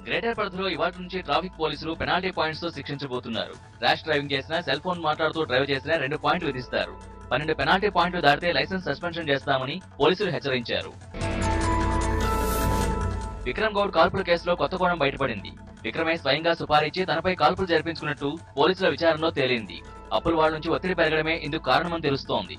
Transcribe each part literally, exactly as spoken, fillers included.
Greater పరిధిలో ఇవాటి నుంచి ట్రాఫిక్ పోలీసులు పెనాల్టీ పాయింట్స్ తో శిక్షించబోతున్నారు. ర్యాష్ డ్రైవింగ్ చేసినా, సెల్ ఫోన్ మాట్లాడుతూ డ్రైవ్ చేసినా రెండు పాయింట్లు విధిస్తారు. పన్నెండు పెనాల్టీ పాయింట్లు దాటితే లైసెన్స్ సస్పెన్షన్ చేస్తామని పోలీసులు హెచ్చరించారు. విక్రమ్ గౌడ్ కాల్పుల కేసులో కొత్త కోణం బయటపడింది. విక్రమే స్వయంగా సుపారీచి తనపై కాల్పులు జరిపించుకున్నట్టు పోలీసుల విచారణలో తేలింది. అప్పుల వాళ్ళ నుంచి ఒత్తిడి పెరగడమే ఇందుకు కారణమని తెలుస్తోంది.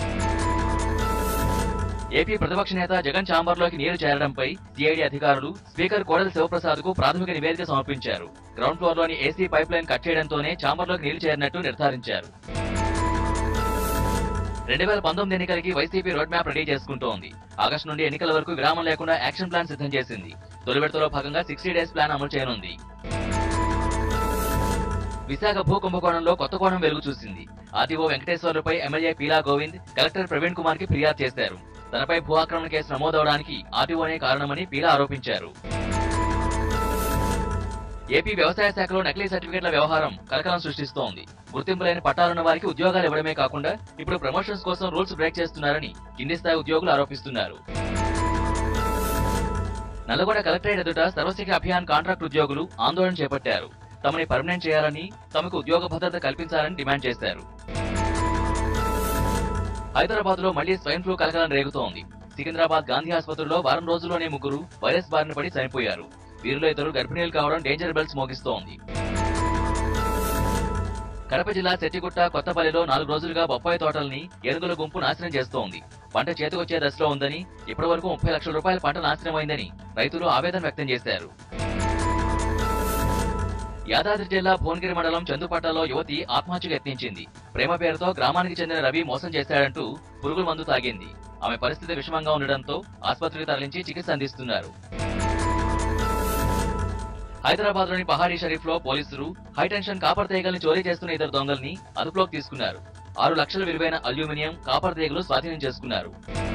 ఏపీ ప్రతిపక్ష నేత జగన్ ఛాంబర్లోకి నీరు చేరడంపై సిఐడి అధికారులు స్పీకర్ కోడెల శివప్రసాద్ కు ప్రాథమిక నివేదిక సమర్పించారు. గ్రౌండ్ ఫ్లోర్ లోని ఏసీ పైప్ లైన్ కట్ చేయడంతోనే ఛాంబర్లోకి నీరు చేరినట్టు నిర్ధారించారు. రెండు వేల పంతొమ్మిది ఎన్నికలకి వైసీపీ రోడ్ మ్యాప్ రెడీ చేసుకుంటోంది. ఆగస్టు నుండి ఎన్నికల వరకు విరామం లేకుండా యాక్షన్ ప్లాన్ సిద్ధం చేసింది. తొలి విడతలో భాగంగా సిక్స్టీ డేస్ ప్లాన్ అమలు చేయనుంది. విశాఖ భూ కుంభకోణంలో కొత్త కోణం వెలుగు చూసింది. ఆర్టీఓ వెంకటేశ్వర్లపై ఎమ్మెల్యే పీలా గోవింద్ కలెక్టర్ ప్రవీణ్ కుమార్ కి ఫిర్యాదు చేశారు. తనపై భూ ఆక్రమణ కేసు నమోదవడానికి ఆర్టీఓనే కారణమని పీలా ఆరోపించారు. ఏపీ వ్యవసాయ శాఖలో నకిలీ సర్టిఫికెట్ల వ్యవహారం కలకలం సృష్టిస్తోంది. గుర్తింపు లేని పట్టాలున్న వారికి ఉద్యోగాలు ఇవ్వడమే కాకుండా ఇప్పుడు ప్రమోషన్స్ కోసం రూల్స్ బ్రేక్ చేస్తున్నారని కింది స్థాయి ఉద్యోగులు ఆరోపిస్తున్నారు. నల్లగొండ కలెక్టరేట్ ఎదుట సర్వశిక్ష అభియాన్ కాంట్రాక్ట్ ఉద్యోగులు ఆందోళన చేపట్టారు. తమని పర్మనెంట్ చేయాలని, తమకు ఉద్యోగ భద్రత కల్పించాలని డిమాండ్ చేశారు. హైదరాబాద్ లో మళ్లీ స్వైన్ ఫ్లూ కలకలం రేగుతోంది. సికింద్రాబాద్ గాంధీ ఆసుపత్రిలో వారం రోజుల్లోనే ముగ్గురు వైరస్ బారిన పడి చనిపోయారు. వీరిలో ఇద్దరు గర్భిణీలు కావడం డేంజర్ బెల్స్ మోగిస్తోంది. కడప జిల్లా సెట్టిగుట్ట కొత్తపల్లిలో నాలుగు రోజులుగా బొప్పాయి తోటల్ని ఏనుగుల గుంపు నాశనం చేస్తోంది. పంట చేతికొచ్చే దశలో ఉందని, ఇప్పటి వరకు ముప్పై లక్షల రూపాయల పంట నాశనమైందని రైతులు ఆవేదన వ్యక్తం చేశారు. యాదాద్రి జిల్లా భువనగిరి మండలం చందుపట్టలో యువతి ఆత్మహత్యకు యత్నించింది. ప్రేమ పేరుతో గ్రామానికి చెందిన రవి మోసం చేశాడంటూ పురుగుల మందు తాగింది. ఆమె పరిస్థితి విషమంగా ఉండడంతో ఆసుపత్రికి తరలించి చికిత్స అందిస్తున్నారు. హైదరాబాద్ లోని పహారీ షరీఫ్ లో పోలీసులు హైటెన్షన్ కాపర్ తీగల్ని చోరీ చేస్తున్న ఇద్దరు దొంగల్ని అదుపులోకి తీసుకున్నారు. ఆరు లక్షల విలువైన అల్యూమినియం, కాపర్ తీగలు స్వాధీనం చేసుకున్నారు.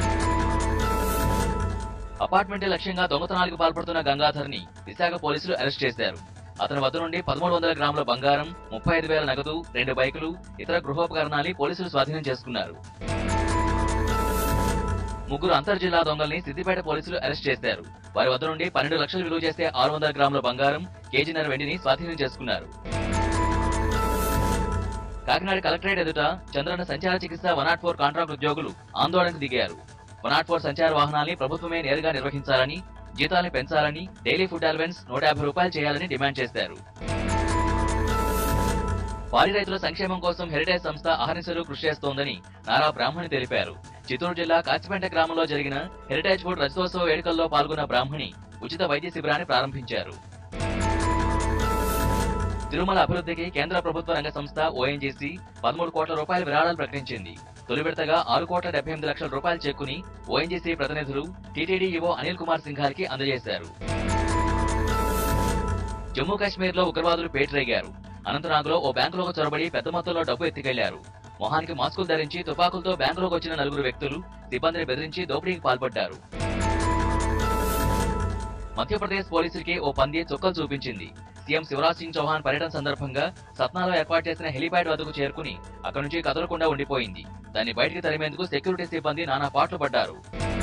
అపార్ట్మెంట్ లక్ష్యంగా దొంగతనాలకు పాల్పడుతున్న గంగాధర్ ని విశాఖ పోలీసులు అరెస్ట్ చేశారు. అతని వద్ద నుండి పదమూడు వందల గ్రాముల బంగారం, ముప్పై ఐదు వేల నగదు, రెండు బైకులు, ఇతర గృహోపకరణాన్ని పోలీసులు స్వాధీనం చేసుకున్నారు. ముగ్గురు అంతర్జిల్లా దొంగల్ని సిద్దిపేట పోలీసులు అరెస్ట్ చేశారు. వారి వద్ద నుండి పన్నెండు లక్షలు విలువ చేసే ఆరు వందల గ్రాముల బంగారం, కేజీన్నర వెండిని స్వాధీనం చేసుకున్నారు. కాకినాడ కలెక్టరేట్ ఎదుట చంద్రన్న సంచార చికిత్స వన్ నాట్ ఫోర్ కాంట్రాక్ట్ ఉద్యోగులు ఆందోళనకు దిగారు. వన్ నాట్ ఫోర్ సంచార వాహనాల్ని ప్రభుత్వమే నేరుగా నిర్వహించాలని, జీతాల్ని పెంచాలని, డైలీ ఫుడ్ అలవెన్స్ నూట యాభై రూపాయలు చేయాలని డిమాండ్ చేశారు. పాడి రైతుల సంక్షేమం కోసం హెరిటేజ్ సంస్థ అహర్నిశలు కృషి చేస్తోందని నారా బ్రాహ్మణి తెలిపారు. చిత్తూరు జిల్లా కాచిపేట గ్రామంలో జరిగిన హెరిటేజ్ ఫుడ్ రజతోత్సవ వేడుకల్లో పాల్గొన్న బ్రాహ్మణి ఉచిత వైద్య శిబిరాన్ని ప్రారంభించారు. తిరుమల అభివృద్ధికి కేంద్ర ప్రభుత్వ రంగ సంస్థ ఓఎన్జీసీ పదమూడు కోట్ల రూపాయల విరాళాలు ప్రకటించింది. తొలి విడతగా ఆరు కోట్ల డెబ్బై ఎనిమిది లక్షల రూపాయల చెక్కుని ఓఎన్జీసీ ప్రతినిధులు టీటీడీ ఈవో అనిల్ కుమార్ సింఘాల్కి అందజేశారు. జమ్మూ కాశ్మీర్ లో ఉగ్రవాదులు పేటరేగారు. అనంతనాగ్లో ఓ బ్యాంకులోకి చొరబడి పెద్ద మొత్తంలో డబ్బు ఎత్తుకెళ్లారు. మొహానికి మాస్కులు ధరించి తుపాకులతో బ్యాంకులోకి వచ్చిన నలుగురు వ్యక్తులు సిబ్బందిని బెదిరించి దోపిడీకి పాల్పడ్డారు. మధ్యప్రదేశ్ పోలీసులకి ఓ పంది చుక్కలు చూపించింది. సీఎం శివరాజ్ సింగ్ చౌహాన్ పర్యటన సందర్భంగా సత్నాలో ఏర్పాటు చేసిన హెలిప్యాడ్ వద్దకు చేరుకుని అక్కడి నుంచి కదలకుండా ఉండిపోయింది. దాన్ని బయటికి తరిమేందుకు సెక్యూరిటీ సిబ్బంది నానా పాట్లు పడ్డారు.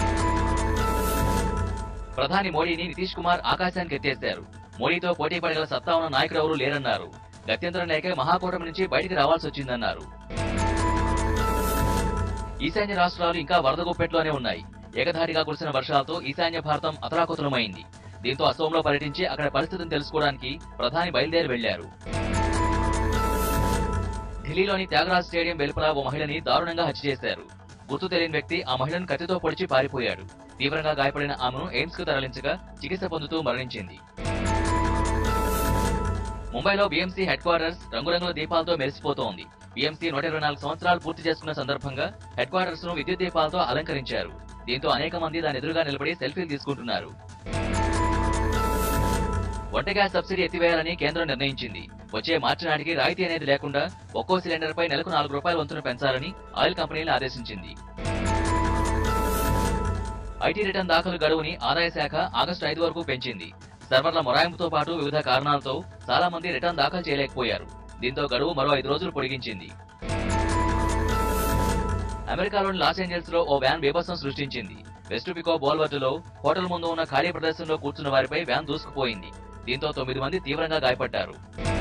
ప్రధాని మోడీని నితీష్ కుమార్ ఆకాశానికి ఎత్తేశారు. మోడీతో పోటీ పడగల సత్తా ఉన్న నాయకుడు ఎవరూ లేరన్నారు. గత్యంతరం లేక మహాకూటమి నుంచి బయటికి రావాల్సి వచ్చిందన్నారు. ఈశాన్య రాష్ట్రాలు ఇంకా వరద గుప్పెట్లోనే ఉన్నాయి. ఏకధాటిగా కురిసిన వర్షాలతో ఈశాన్య భారతం అతలాకుతలమైంది. దీంతో అసోంలో పర్యటించి అక్కడ పరిస్థితిని తెలుసుకోవడానికి ప్రధాని బయలుదేరి వెళ్లారు. ఢిల్లీలోని త్యాగరాజ్ స్టేడియం వెలుపల ఓ మహిళని దారుణంగా హత్య చేశారు. గుర్తు తెలియని వ్యక్తి ఆ మహిళను కత్తితో పొడిచి పారిపోయాడు. తీవ్రంగా గాయపడిన ఆమెను ఎయిమ్స్ కు తరలించగా చికిత్స పొందుతూ మరణించింది. ముంబైలో బీఎంసీ హెడ్ క్వార్టర్స్ రంగురంగుల దీపాలతో మెరిసిపోతోంది. బీఎంసీ నూట ఇరవై నాలుగు సంవత్సరాలు పూర్తి చేసుకున్న సందర్భంగా హెడ్ క్వార్టర్స్ ను విద్యుత్ దీపాలతో అలంకరించారు. దీంతో అనేక మంది దాని ఎదురుగా నిలబడి సెల్ఫీలు తీసుకుంటున్నారు. వంట గ్యాస్ సబ్సిడీ ఎత్తివేయాలని కేంద్రం నిర్ణయించింది. వచ్చే మార్చి నాటికి రాయితీ అనేది లేకుండా ఒక్కో సిలిండర్ పై నెలకు నాలుగు రూపాయల వంతును పెంచాలని ఆయిల్ కంపెనీలు ఆదేశించింది. ఐటీ రిటర్న్ దాఖలు గడువుని ఆదాయ శాఖ ఆగస్టు ఐదు వరకు పెంచింది. సర్వర్ల మొరాయింపుతో పాటు వివిధ కారణాలతో చాలా మంది రిటర్న్ దాఖలు చేయలేకపోయారు. దీంతో గడువు మరో ఐదు రోజులు పొడిగించింది. అమెరికాలోని లాస్ ఏంజల్స్ లో ఓ వ్యాన్ బీభత్సం సృష్టించింది. వెస్ట్ పికో బోల్వర్డ్ లో హోటల్ ముందు ఉన్న ఖాళీ ప్రదేశంలో కూర్చున్న వారిపై వ్యాన్ దూసుకుపోయింది. దీంతో తొమ్మిది మంది తీవ్రంగా గాయపడ్డారు.